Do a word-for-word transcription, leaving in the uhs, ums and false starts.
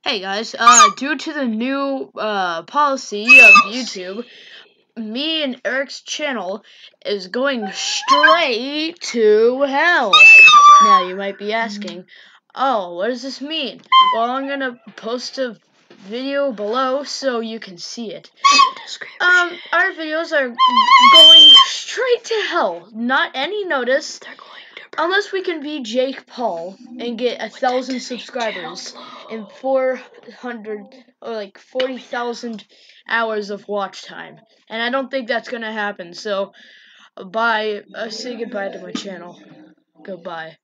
Hey guys, uh, due to the new uh, policy of YouTube, me and Eric's channel is going straight to hell. Now you might be asking, oh, what does this mean? Well, I'm gonna post a video below so you can see it. Um, our videos are going straight to hell. Not any notice. They're going to unless we can be Jake Paul and get a thousand subscribers and four hundred or like forty thousand hours of watch time. And I don't think that's gonna happen. So, bye. Uh, say goodbye to my channel. Goodbye.